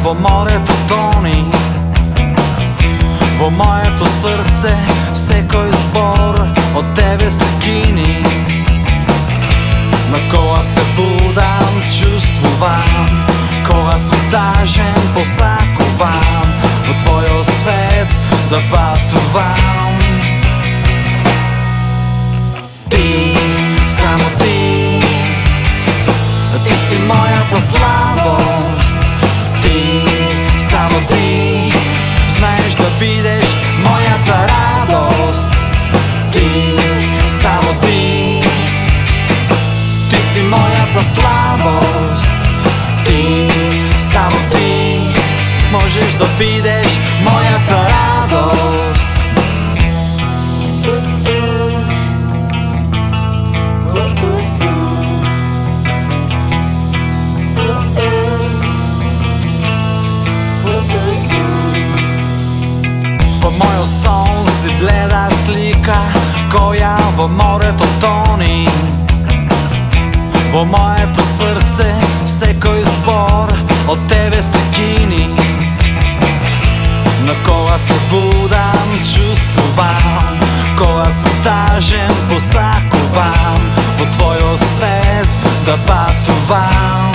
во морето тони. Во моето срце секој збор од тебе се кини. Но кога се будам, чувствувам, кога сум тажен, посакувам во твојот свет да патувам. Ти, само ти, ти си мојата слабост. Ти, само ти, знаеш да бидеш мојата радост. Ти, само ти, ти си мојата слабост. Ти, само ти, можеш да бидеш мојата радост. Во мојот сон си гледа слика која во морето тони. Во моето срце секој збор од тебе се кини. Но кога се будам, чувствувам, кога сум тажен, посакувам во твојот свет да патувам.